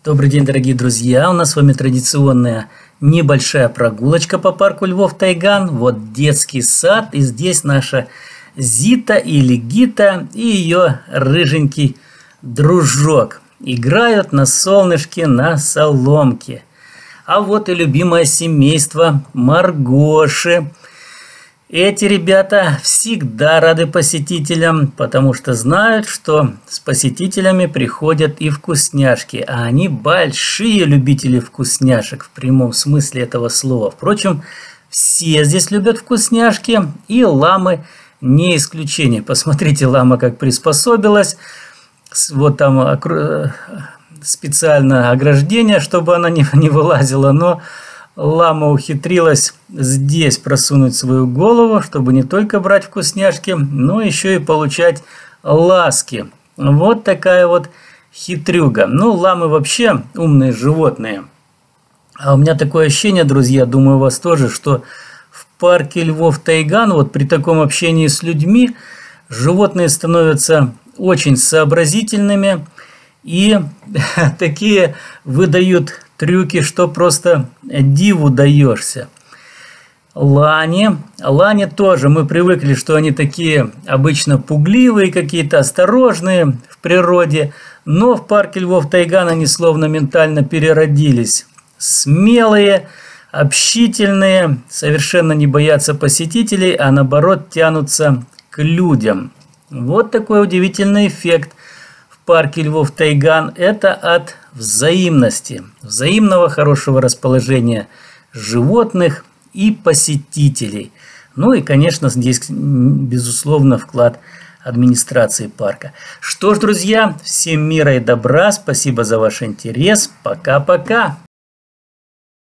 Добрый день, дорогие друзья! У нас с вами традиционная небольшая прогулочка по парку Львов-Тайган. Вот детский сад, и здесь наша Зита или Гита и ее рыженький дружок. Играют на солнышке, на соломке. А вот и любимое семейство Маргоши. Эти ребята всегда рады посетителям, потому что знают, что с посетителями приходят и вкусняшки, а они большие любители вкусняшек в прямом смысле этого слова. Впрочем, все здесь любят вкусняшки, и ламы не исключение. Посмотрите, лама как приспособилась. Вот там специально ограждение, чтобы она не вылазила, но лама ухитрилась здесь просунуть свою голову, чтобы не только брать вкусняшки, но еще и получать ласки. Вот такая вот хитрюга. Ну, ламы вообще умные животные. А у меня такое ощущение, друзья, думаю, у вас тоже, что в парке Львов-Тайган, вот при таком общении с людьми, животные становятся очень сообразительными и такие выдают трюки, что просто диву даешься. Лани тоже, мы привыкли, что они такие обычно пугливые, какие-то осторожные в природе, но в парке Львов-Тайган они словно ментально переродились. Смелые, общительные, совершенно не боятся посетителей, а наоборот тянутся к людям. Вот такой удивительный эффект в парке Львов-Тайган. Это от взаимности, взаимного хорошего расположения животных и посетителей. Ну и, конечно, здесь, безусловно, вклад администрации парка. Что ж, друзья, всем мира и добра. Спасибо за ваш интерес. Пока-пока.